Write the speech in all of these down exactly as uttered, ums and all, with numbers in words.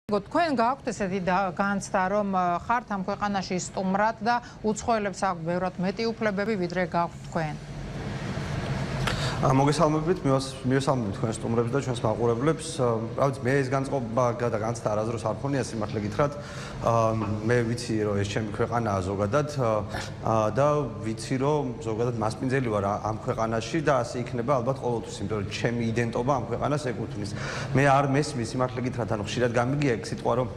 თქვენ გაქვთ ესეთი განცდა, რომ ხართ ამ ქვეყანაში სტუმრად და უცხოელებს აქვთ ბევრად მეტი უფლებები, ვიდრე გაქვთ თქვენ. მოგესალმებით, მივესალმებით თქვენ სტუმრებს და ჩვენს მაყურებლებს. Რავით, მე ეს განწყობა და განცდა არასდროს არ მქონია, სიმართლე გითხრათ. მე ვიცი, რომ ეს ჩემი ქვეყანაა ზოგადად და ვიცი, რომ ზოგადად მასპინძელი ვარ ამ ქვეყანაში და ასე იქნება ალბათ ყოველთვის, იმიტომ რომ ჩემი იდენტობა ამ ქვეყანას ეკუთვნის. მე არ მესმის სიმართლე გითხრათ, ანუ ხშირად გამიგია ეგ სიტყვა, რომ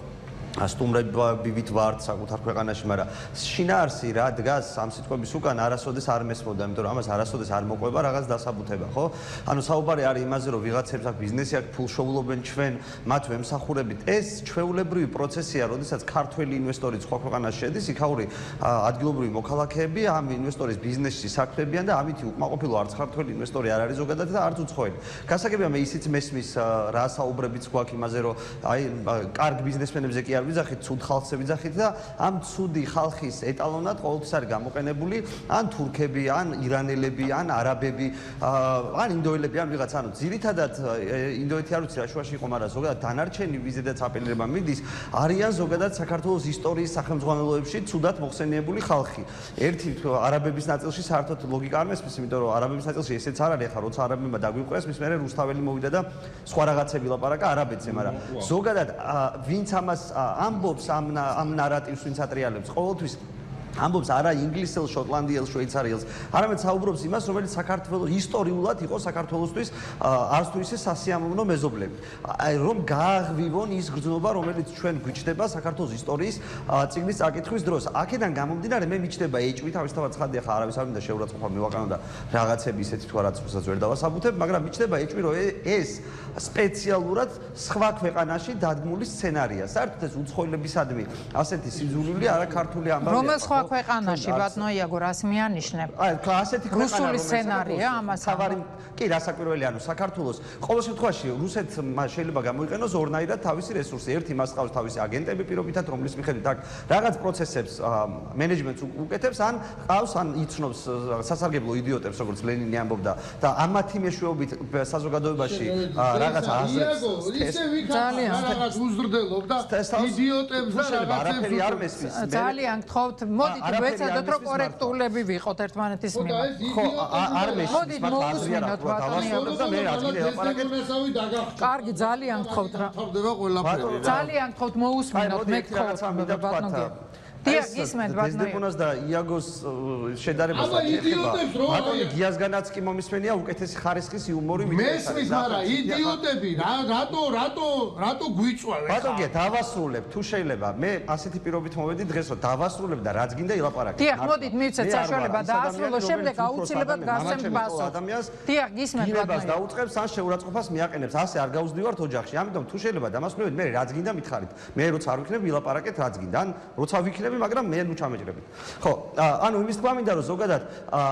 სტუმრებივით ვართ საკუთარ ქვეყანაში, მაგრამ შინაარსი რა დგას ამ სიტყვების უკან არასოდეს არ მესმოდა, იმიტომ რომ ამას არასოდეს არ მოყვება რაღაც დასაბუთება, ხო? ანუ საუბარი არის იმაზე, რომ ვიღაცებს აქ ბიზნესი აქვს, ფულშოულობენ ჩვენ, მათ ვემსახურებით. ეს ჩვეულებრივი პროცესია, როდესაც ქართველი ინვესტორი სხვა ქვეყანაში შედის, იქაური ადგილობრივი მოქალაქეები ამ ინვესტორის ბიზნესში საქმეებიან და ამით უკმაყოფილო არც ქართველი ინვესტორი არ არის ზოგადად და არც უცხოელი. გასაგებია მე ისიც მესმის რა საუბრებიც გვაქვს იმაზე, რომ აი კარგ ბიზნესმენებზე კი ვიძახით, ცუდ ხალხზე ვიძახით და ამ ცუდი ხალხის ეტალონად ყოველთვის არის გამოყენებული ან თურქები, ან ირანელები, ან არაბები, ან ინდოელები, ან ვიღაც, ანუ ძირითადად ინდოეთი არ ვიცი რა შუაში იყო, მაგრამ ზოგადად დანარჩენი ვიზედაც აპელირება მიდის, არიან ზოგადად საქართველოს ისტორიის სახელმძღვანელოებში ცუდად მოხსენიებული ხალხი. ერთი არაბების ნაწილში საერთოდ ლოგიკა არ მესმის, იმიტომ რომ არაბების ნაწილში ესეც არ არის, ახლა როცა არაბებმა დაგვიყვეს, მის მერე რუსთაველი მოვიდა და სხვა რაღაცები ლაპარაკა არაბეთზე, მაგრამ ზოგადად ვინც ამას ამბობს ამ ამ ნარატივს ვინც ატრიალებს ყოველთვის ამბობს არა ინგლისელ, შოტლანდიელ, შვეიცარიელს, არამედ საუბრობს იმას, რომელიც საქართველოს ისტორიულად იყო საქართველოსთვის არც თუ ისე სასიამოვნო მეზობლები. აი რომ გააღვივონ ის გრძნობა, რომელიც ჩვენ გვიჩნდება საქართველოს ისტორიის წიგნის წაკითხვის დროს. აქედან გამომდინარე მე მიჩნდება ეჭვი, თავისთავად ცხადია, ხა არავის არ მინდა შეურაცხყოფა მივაყენო და რაღაცები ისეთი თუ რაც უსაც ვერ დავასაბუთებ, მაგრამ მიჩნდება ეჭვი, რომ ეს სპეციალურად სხვა ქვეყანაში დადგმული სცენარია. საერთოდ ეს უცხოელებისადმი ასეთი სიძულვილი არა ქართული ამბავია. ქვეყანაში ბატონო იაგო რას მიანიშნებ? აი, ასეთი ქვეყანა რუსული სცენარია ამას. თავარი კი რასაკვირველია, ანუ საქართველოს ყოველ შემთხვევაში რუსეთმა შეიძლება გამოიყენოს ორნაირად თავისი რესურსი. ერთი მას ყავს თავისი აგენტები პირობითად, რომლის მიხედვით აქ რაღაც პროცესებს მენეჯმენტს უკეთებს, ან ყავს ან იცნობს სასარგებლო იდიოტებს, როგორც ლენინი ამბობდა და ამათი მეშვეობით საზოგადოებაში რაღაც აზრებს ძალიან რაღაც უზრდელობ და იდიოტებს და რაღაცებს არ მესმის. ძალიან გთხოვთ, მოდით ვეცადოთ რომ კორექტულები ვიყოთ ერთმანეთის მიმართ. ხო, არ მესმის, მოდით მოусმინოთ ბატონო და მე რაც კიდე ელაპარაკეთ. კარგი, ძალიან გთხოვთ რა. ძალიან გთხოვთ მოусმინოთ, მე გთხოვთ ბატონო. დიახ, გისმენთ ბატონო. დეზდემონას და იაგოს შედარებას აკეთება. ბატონი გიასგანაც კი მომისმენია უკეთესი ხარისხის იუმორი ვიდრე ეს. მესმის, მაგრამ იდიოტები რა რატო რატო რატო გვიწვავენ? ბატონო, დავასრულებ თუ შეიძლება. მე ასეთი პირობით მოვედი დღეს რომ დავასრულებ და რაც გინდა ილაპარაკეთ. დიახ, მოდით მივცეთ საშუალება დაასრულო, შემდეგ აუცილებლად გასცემთ პასუხს. დიახ, გისმენთ ბატონო. დაუწყებს ან შეურაცხყოფას მიაყენებს. ასე არ გაუზდივართ ოჯახში. ამიტომ თუ შეიძლება დამასრულებთ, მე რაც გინდა მითხარით. მე როცა არ ვიქნებ ვილაპარაკეთ რაც გინდა. ან როცა ვიქნებ მაგრამ მე ნუ ჩამეჭრებით. ხო, ანუ იმის თქვა მინდა რომ ზოგადად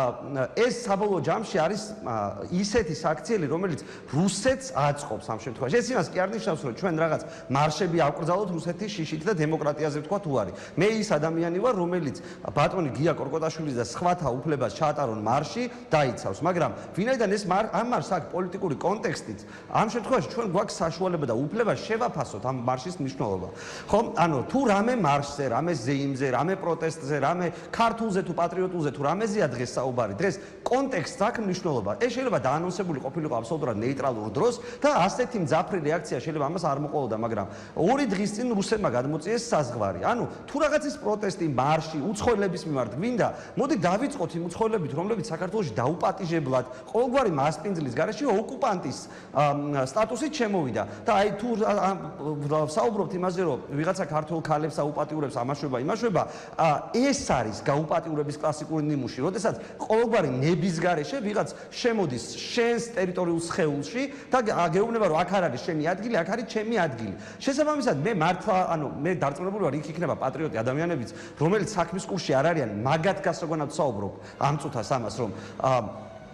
ეს საბოლოო ჯამში არის ისეთი საქციელი, რომელიც რუსეთს აწყობს ამ შემთხვევაში. ეს იმას კი არ ნიშნავს, რომ ჩვენ რაღაც მარშები ავკრძალოთ რუსეთის შიშით და დემოკრატიაზე თქვა თუ არის. მე ის ადამიანი ვარ, რომელიც ბატონი გია კორკოტაშვილის და სხვათა უფლებას ჩაატარონ მარში დაიცავს, მაგრამ ვინაიდან ეს ამ მარშს აქვს პოლიტიკური კონტექსტიც, ამ შემთხვევაში ჩვენ გვაქვს საშუალება და უფლება შევაფასოთ ამ მარშის მნიშვნელობა. ხო, ანუ თუ რამე მარშზე, რამე ზეიმზე, რამე პროტესტზე, რამე ქართულზე თუ პატრიოტულზე თუ რამეზეა დღეს საუბარი, დღეს კონტექსტს აქვს მნიშვნელობა. ეს შეიძლება დაანონსებული ყოფილიყო აბსოლუტურად ნეიტრალურ დროს და ასეთი მძაფრი რეაქცია შეიძლება ამას არ მოყოლოდა, მაგრამ ორი დღის წინ რუსებმა გადმოწიეს საზღვარი. ანუ თუ რაღაცის პროტესტი, მარში, უცხოელების მიმართ გვინდა, მოდი დავიწყოთ იმ უცხოელებით, რომლებიც საქართველოში დაუპატიჟებლად, ყოველგვარი მასპინძლის გარეშე ოკუპანტის სტატუსით შემოვიდა. და აი თუ საუბრობთ იმაზე, რომ ვიღაცა ქართულ ქალებს აუპატიურებს, ამაშვება, იმაშვება, ეს არის გაუპატიურების კლასიკური ნიმუში, როდესაც ყოველგვარი ნების გარეშე ვიღაც შემოდის შენს ტერიტორიულ სხეულში და გეუბნება, რომ აქ არ არის შენი ადგილი, აქ არის ჩემი ადგილი. შესაბამისად, მე მართლა, ანუ მე დარწმუნებული ვარ, იქ იქნება პატრიოტი ადამიანებიც, რომელიც საქმის კურსში არ არიან, მაგათ გასაგონად საუბრობ ამ წუთას ამას, რომ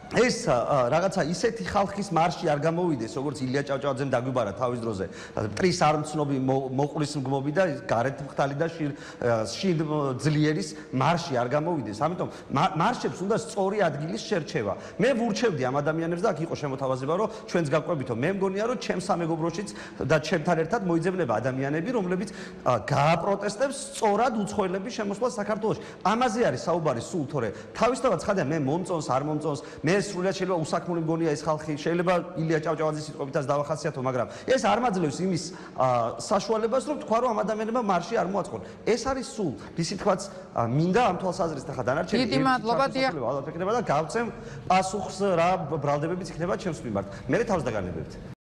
ეს რაღაცა ისეთი ხალხის მარში არ გამოვიდეს, როგორც ილია ჭავჭავაძემ დაგვიბარა თავის დროზე. მტრის არმცნობი მოყulis მგმობი და გარეთ მხტალი და შინ ძლიერის მარში არ გამოვიდეს. ამიტომ მარშებს უნდა სწორი ადგილის შერჩევა. მე ვურჩევდი ამ ადამიანებს და აქ იყო შემოთავაზება, რომ ჩვენს გაკვებითო მე მგონია, რომ ჩემს სამეგობროშიც და ჩემთან ერთად მოიძებნება ადამიანები, რომლებიც გააპროტესტებს სწორად უცხოელების შემოსვლას საქართველოში. ამაზე არის საუბარი სულ, თორე თავისთავად ცხადია მე მომწონს, არ მომწონს, მე სრულიად შეიძლება უსაქმური მგონია ეს ხალხი, შეიძლება ილია ჭავჭავაძის სიტყვებითაც დავახასიათო, მაგრამ ეს არ მაძლევს იმის საშუალებას, რომ თქვა, რომ ამ ადამიანებმა მარში არ მოაწყონ. ეს არის სულ, ისიც თქვაც მინდა ამ თვალსაზრისით ახლა დანარჩენი დიდი მადლობა, დიახ. ალბათ ეკნება და გავცემ პასუხს რა ბრალდებებიც იქნება ჩემს მიმართ. მე თავს დაგანებებთ.